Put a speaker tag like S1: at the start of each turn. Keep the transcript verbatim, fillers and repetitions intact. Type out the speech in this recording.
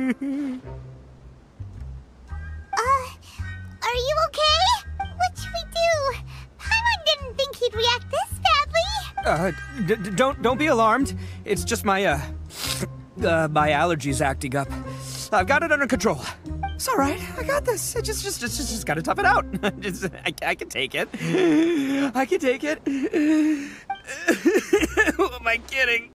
S1: Uh, are you okay? What should we do? Paimon didn't think he'd react this badly.
S2: Uh, d d don't don't be alarmed. It's just my uh, uh, my allergies acting up. I've got it under control. It's all right. I got this. I just just just just, just gotta tough it out. just, I, I can take it. I can take it. Who am I kidding?